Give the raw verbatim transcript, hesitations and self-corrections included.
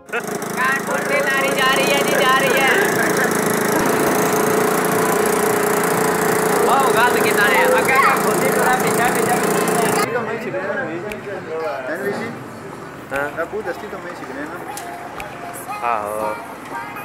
कानपुर से नारी जा रही है जी, जा रही है। ओ गाल कितना है आगे का खोजी थोड़ा पीछा पीछा का मैं छिपने ना भी है जी। हां अब दस्ती का मैं छिपने ना। हां